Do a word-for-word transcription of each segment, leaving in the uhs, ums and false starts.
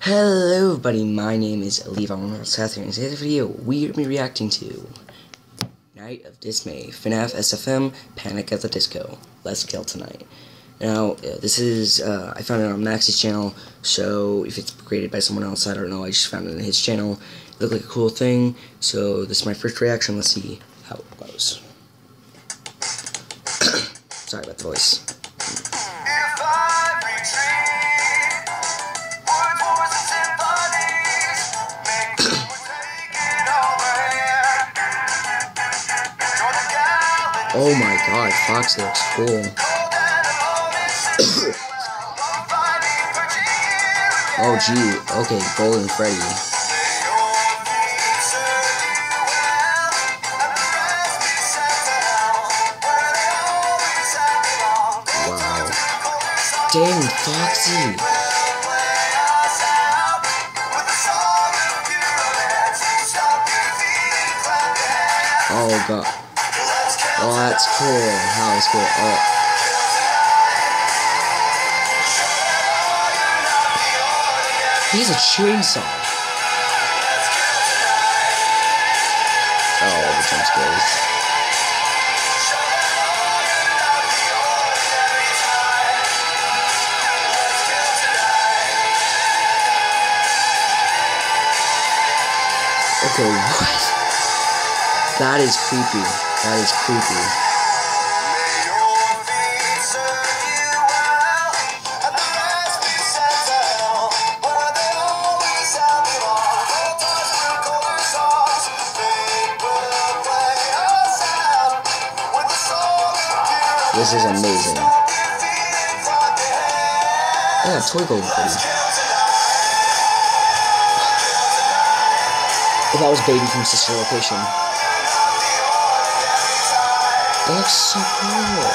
Hello everybody, my name is Levi, I'm from South here, and in today's video we are going to be reacting to Night of Dismay, fnaf, S F M, Panic at the Disco. Let's kill tonight. Now, uh, this is, uh, I found it on Max's channel, so if it's created by someone else, I don't know, I just found it on his channel. It looked like a cool thing, so this is my first reaction. Let's see how it goes. Sorry about the voice. Oh my god, Foxy looks cool. Oh gee, okay, Golden Freddy. Wow. Dang, Foxy. Oh god. Oh, that's cool. That was cool. Oh. He's a chainsaw. Oh, the jump scares. Okay, what? That is creepy. That is creepy. This is amazing. Yeah, toy Golden Freddy. Oh, that was Baby from Sister Location. That looks so cool.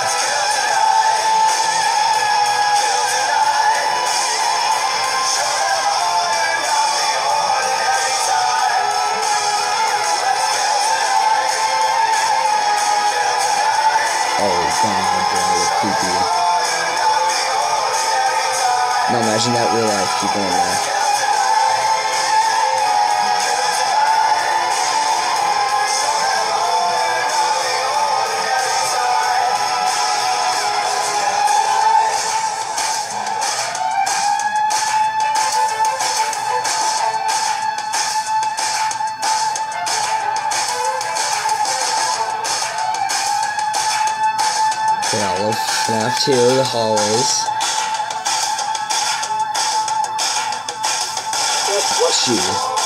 Oh god, bro, creepy. Now imagine that real life, keep going there. Yeah, I love fnaf two, the hallways. God bless you.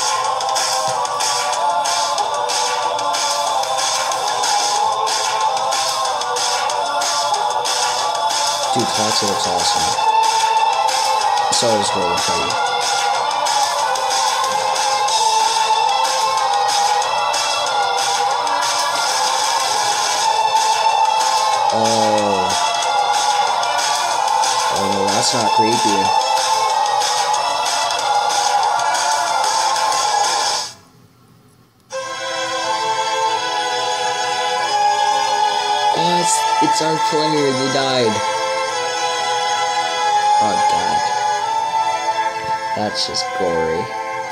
Dude, Foxy looks awesome. So does Golden Freddy. Oh. Oh no, that's not creepy. Oh, it's, it's our player, they died. Oh god. That's just gory.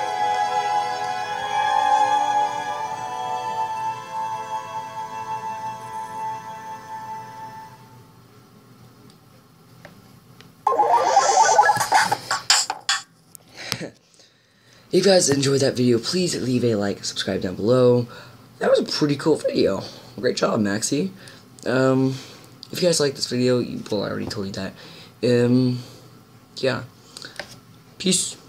If you guys enjoyed that video, please leave a like, subscribe down below. That was a pretty cool video. Great job, Maxie. Um, if you guys like this video, you, well, I already told you that. Um, yeah. Peace.